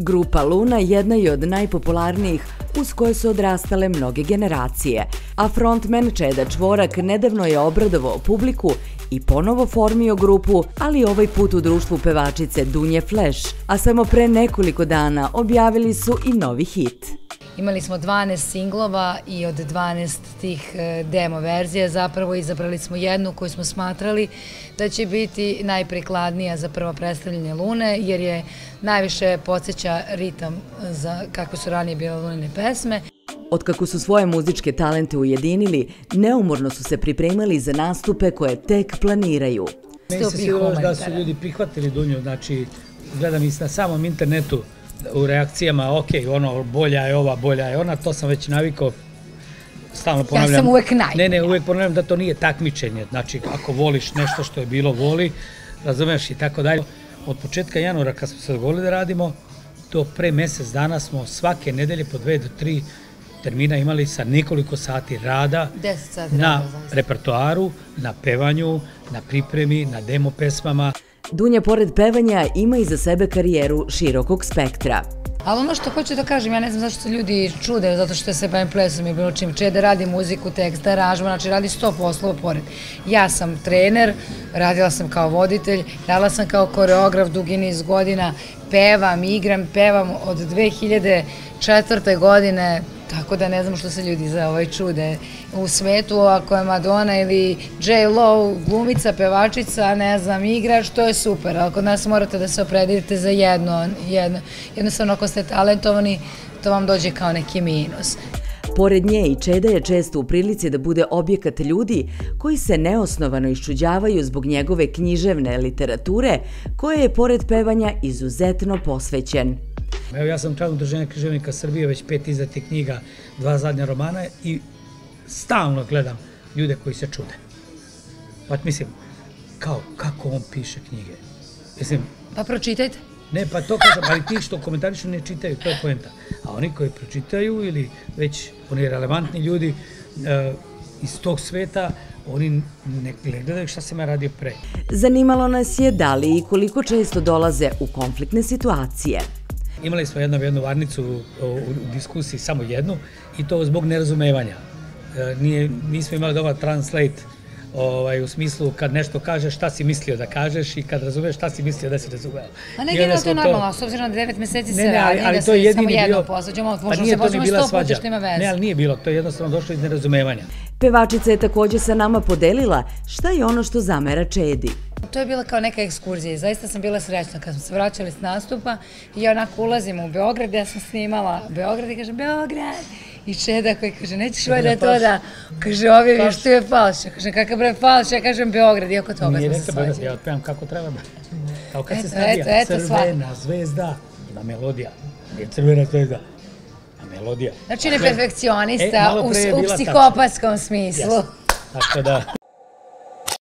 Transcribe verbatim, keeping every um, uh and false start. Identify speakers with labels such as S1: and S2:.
S1: Grupa Luna jedna je od najpopularnijih uz koje su odrastale mnoge generacije, a frontman Čeda Čvorak nedavno je obradovao publiku i ponovo formio grupu, ali ovaj put u društvu pevačice Dunje Flash, a samo pre nekoliko dana objavili su i novi hit.
S2: Imali smo dvanaest singlova i od dvanaest tih demo verzija zapravo izabrali smo jednu koju smo smatrali da će biti najprikladnija za prvo predstavljanje Lune, jer je najviše podsjeća ritam za kakve su ranije bile Lunine pesme.
S1: Otkako su svoje muzičke talente ujedinili, neumorno su se pripremali za nastupe koje tek planiraju.
S3: Meni se svidjelo da su ljudi prihvatili Dunju, znači gledam i na samom internetu u reakcijama, ok, ono, bolja je ova, bolja je ona, to sam već navikao, stalno ponavljam.
S2: Ja sam uvek naj.
S3: Ne, ne, uvek ponavljam da to nije takmičenje, znači ako voliš nešto što je bilo, voli, razumeš i tako dalje. Od početka januara kad smo se dogovorili da radimo, do pre mesec dana smo svake nedelje po dve do tri termina imali sa nekoliko sati rada na repertoaru, na pevanju, na pripremi, na demo pesmama.
S1: Dunja pored pevanja ima iza sebe karijeru širokog spektra.
S2: Ali ono što hoću da kažem, ja ne znam zašto se ljudi čude, zato što se bavim plesom i bilo čim. Čeda radi muziku, tekst, aranžman, znači radi sto poslova pored. Ja sam trener, radila sam kao voditelj, radila sam kao koreograf dugi niz godina, pevam, igram, pevam od dve hiljade četvrte. godine, tako da ne znam što se ljudi za ovaj čude. U svetu, ako je Madonna ili J Lo, glumica, pevačica, ne znam, igrač, to je super, ali kod nas morate da se opredelite za jedno, jednostavno ako ste talentovani, to vam dođe kao neki minus.
S1: Pored nje i Čeda je često u prilici da bude objekat ljudi koji se neosnovano iščuđavaju zbog njegove književne literature, koje je pored pevanja izuzetno posvećen.
S3: Evo, ja sam član Udruženja književnika Srbije, već pet izdatih knjiga, dva zadnja romana i stalno gledam ljude koji se čude. Pa mislim, kao, kako on piše knjige? Mislim...
S2: Pa pročitajte.
S3: Ne, pa to kažem, ali ti što komentarišu ne čitaju, to je poenta. A oni koji pročitaju ili već oni relevantni ljudi iz tog sveta, oni ne gledaju šta sam ja radio pre.
S1: Zanimalo nas je da li i koliko često dolaze u konfliktne situacije.
S3: Imali smo jednom jednu varnicu u diskusiji, samo jednu, i to zbog nerazumevanja. Nismo imali dobar translate u smislu kad nešto kažeš šta si mislio da kažeš i kad razumeš šta si mislio da si razumeo.
S2: A ne, generalno to je normalno, s obzirom na devet meseci se radi, da se samo jednom posvađamo, možemo se posvađamo sto puta što ima veze.
S3: Ne, ali nije bilo, to je jednostavno došlo iz nerazumevanja.
S1: Pevačica je također sa nama podelila šta je ono što zamera Čedi.
S2: To je bila kao neka ekskurzija i zaista sam bila srećna kad smo se vraćali s nastupa i ja onako ulazim u Beograd, ja sam snimala Beograd i kažem Beograd i Čeda koji kaže nećeš valjda to da, kaže ovi viš tu je falš, ja kažem kakav bre falš, ja kažem Beograd i oko toga smo se svađali.
S3: Ja otpevam kako treba, kao kad se stavija crvena zvezda, ima melodija, nije crvena zvezda, a melodija.
S2: Znači neperfekcionista u psihopatskom smislu.
S3: Tako da...